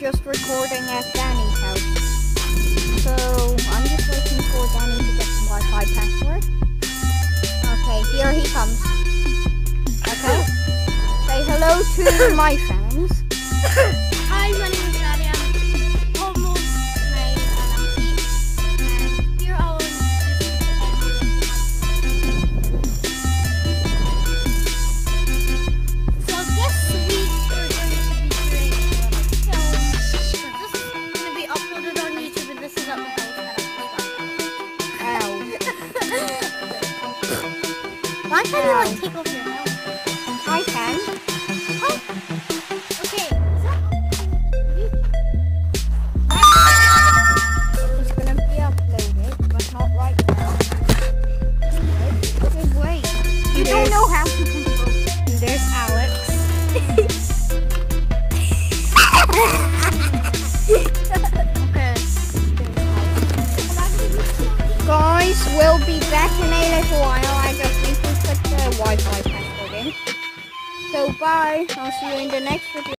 just recording at Danny's house. So I'm just waiting for Danny to get the Wi-Fi password. Okay, here he comes. Okay. Say hello to my fans. Hi, my name is Danny. I'm almost 9 and I'm 8. And here I will So this week we're going to be doing a film. So this is going to be uploaded on YouTube and this is at my house that I'm Why can't you like take off your helmet? I can. Oh. Okay. It's gonna be uploaded, but not right now. Wait. You don't know how to control. And there's Alex. Guys, we'll be back in a little while. I just need to put the Wi-Fi password in. So bye. I'll see you in the next video.